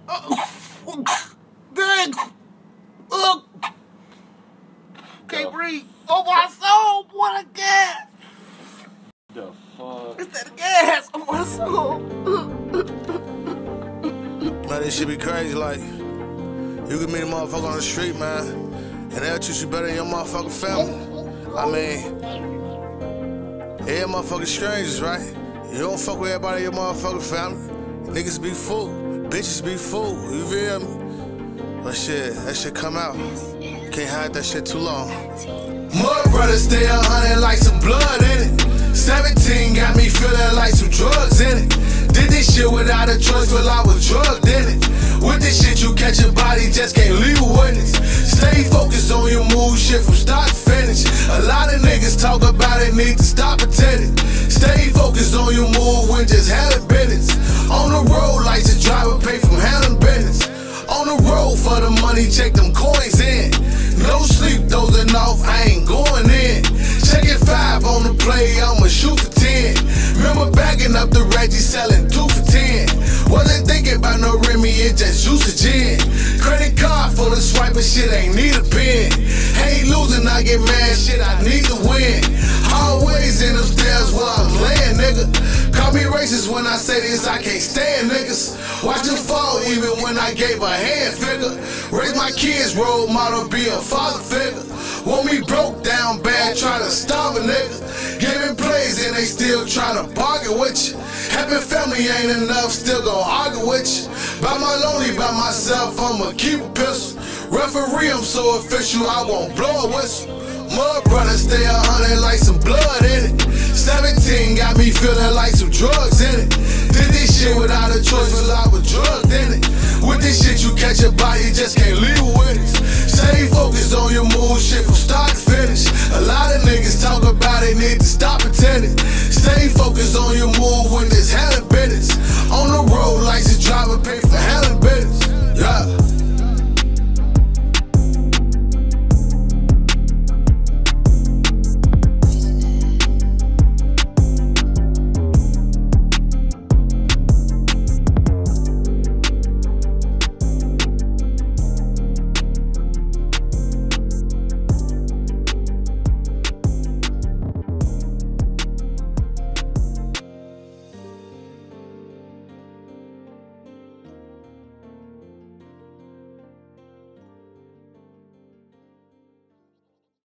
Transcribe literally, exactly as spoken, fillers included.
Dang. Uh, can't breathe. Oh, my soul. What a gas. The fuck? It's that gas. Oh, my soul. Man, this shit be crazy. Like, you can meet a motherfucker on the street, man, and they'll treat you better than your motherfucking family. I mean, yeah, motherfucking strangers, right? You don't fuck with everybody in your motherfucking family. Niggas be fool. Bitches be fool. You feel me? But shit, that shit come out. Can't hide that shit too long. Mud brother stay a hundred like some blood in it. seventeen got me feeling like some drugs in it. Did this shit without a choice, well I was drugged in it. With this shit you catch your body, just can't leave a witness. Stay focused on your move, shit from start to finish. A lot of niggas talk about it, need to stop pretending. Stay focused on your move when just handling business. On the road, license driver pay from handling business. On the road for the money, check them coins in. No sleep, dozing off, I ain't going in. Checking five on the play, I'ma shoot for ten. Remember backing up the Reggie, selling two for ten. Wasn't thinking about no Remy, it just juice a gin. Credit card full of swiping, shit ain't need a pen. Ain't losing, I get mad, shit I need to win. Always in them stairs while I'm laying, nigga. Call me racist when I say this, I can't stand niggas. Watch them fall even when I gave a hand figure. Raise my kids, role model, be a father figure. Want me broke down bad, try to starve a nigga. Giving plays and they still trying to bargain with you. Happy family ain't enough, still gon' argue with you. By my lonely, by myself, I'ma keep a pistol. Referee, I'm so official, I won't blow a whistle. Mud brother stay a hundred like some blood in it. seventeen got me feeling like some drugs in it. Did this shit without a choice, well I was drugged in it. With this shit you catch your body.